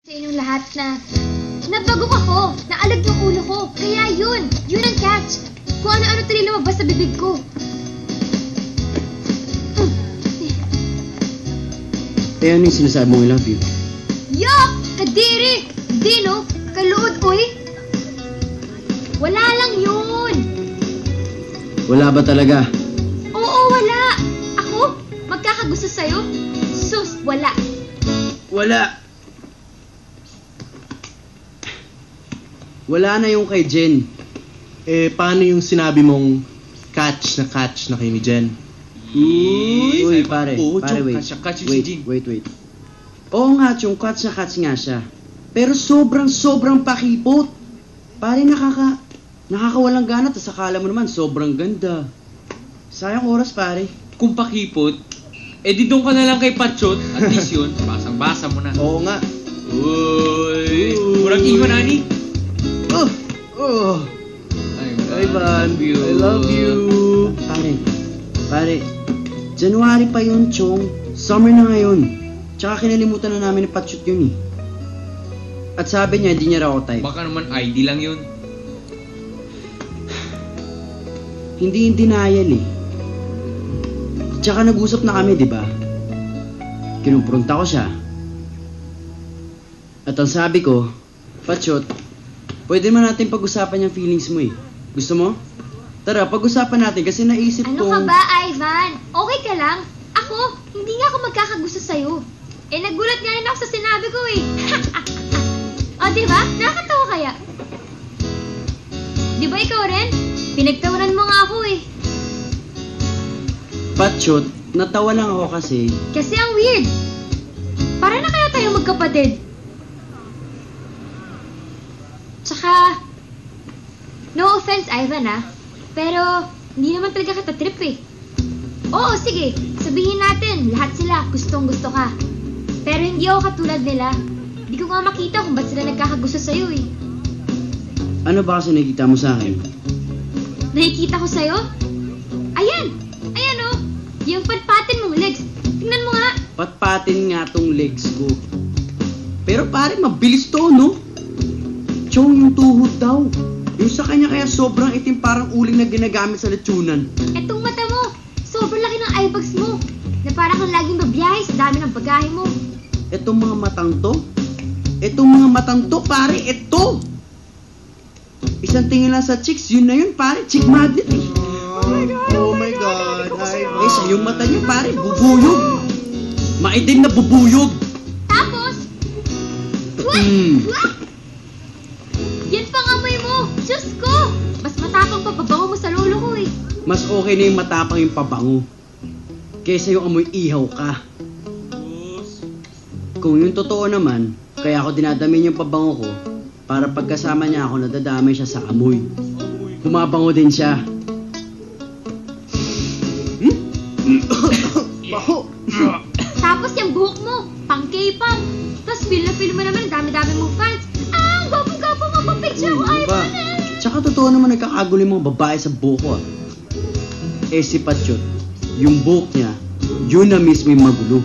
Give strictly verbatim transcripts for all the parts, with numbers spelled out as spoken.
Sa inyong lahat na nabagok ako, naalag yung ulo ko. Kaya yun, yun ang catch. Kung ano-ano tuloy lumabas sa bibig ko. Hmm. Eh, ano yung sinasabi mong I love you? Yuck! Kadiri! Di no? Kaluod, uy! Wala lang yun! Wala ba talaga? Oo, wala! Ako? Magkakagusto sa'yo? Sus, wala! Wala! Wala na yung kay Jen. Eh, paano yung sinabi mong catch na catch na kay ni Jen? Uy, Uy pare, Oo, pare, Chong, wait. catch na catch yung si Wait, Jen. wait, wait. Oo nga, Chong, catch na catch nga siya. Pero sobrang, sobrang pakipot. Pare, nakaka... nakakawalang gana, tas akala mo naman, sobrang ganda. Sayang oras, pare. Kung pakipot, eh di doon ka na lang kay Patsyot. At least yun, basang-basa mo na. Oo nga. Uy! Murang iwan, Ani. Oh! Oh! Ay, Ivan, I love you. Pare, pare, January pa yun, Chong. Summer na ngayon. Tsaka kinalimutan na namin ni Patsyot yun eh. At sabi niya, hindi niya raw ako type. Baka naman I D lang yun. Hindi in denial eh. Tsaka nag-usap na kami, di ba? Kinumpronta ko siya. At ang sabi ko, Patsyot, pwede man natin pag-usapan yung feelings mo eh. Gusto mo? Tara, pag-usapan natin kasi naisip Ano kong... ka ba, Ivan? Okay ka lang? Ako, hindi nga ako magkakagusto sa'yo. Eh, nagulat nga rin ako sa sinabi ko eh. O, diba? Nakakatawa kaya? Di ba ikaw rin? Pinagtawanan mo nga ako eh. Patsyot, natawa lang ako kasi... Kasi ang weird. Para na kaya tayo magkapatid. Tsaka, no offense, Ivan ah. Pero, hindi naman talaga kita trip eh. Oo, sige. Sabihin natin, lahat sila gustong gusto ka. Pero hindi ako katulad nila. Hindi ko nga makita kung ba't sila nagkakagusto sa'yo eh. Ano ba kasi nakikita mo sa akin? Nakikita ko sa'yo? Ayan! Ayan oh! Yung patpatin mong legs. Tingnan mo nga. Patpatin nga tong legs ko. Pero pare, mabilis to, no? Chong, yung tuhod daw. Yung sa kanya kaya sobrang itim parang uling na ginagamit sa lechonan. Etong mata mo, sobrang laki ng eye bags mo. Na parang kang laging babiyahe sa dami ng bagahe mo. Etong mga matang to? Etong mga matang to, pare, eto! Isang tingin lang sa chicks, yun na yun, pare, chick magnet eh. Oh my God, oh my God. Ivan. Eh, sa yung mata niyo, pare, bubuyog. Maitim na bubuyog. Tapos, what? Mm. What? Yan pang amoy mo! Diyos ko! Mas matapang pa pabango mo sa lolo ko eh. Mas okay na yung matapang yung pabango. Kaysa yung amoy ihaw ka. Kung yung totoo naman, kaya ako dinadamin yung pabango ko, para pagkasama niya ako, nadadamay siya sa amoy. Bumabango din siya. Hmm? Baho! Tapos yung buhok mo, pang K-pop. Tapos feel na feel mo naman, dami-dami mong fans. Ah, gwapong-gwapo mo, papicture ko, Hmm, diba? Ivan. Tsaka totoo naman nagkakagulo yung mga babae sa buhok ko ah. Eh si Patsyot, yung buhok niya, yun na mismo yung magulo.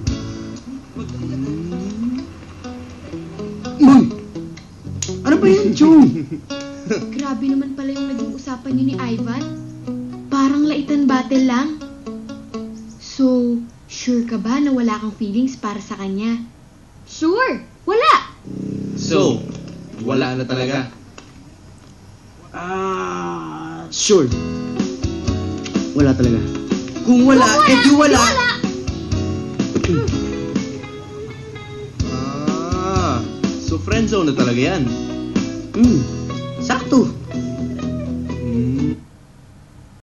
Uy! Ano ba yan, Chong? Grabe naman pala yung naging usapan niyo ni Ivan. Parang laitan battle lang. So, sure ka ba na wala kang feelings para sa kanya? Sure, wala. So, wala na talaga. Ah, sure. Wala talaga. Kung wala, Kung eh di wala. di wala. Ah, so friendzone na talaga yan. Hmm, sakto. Hmm.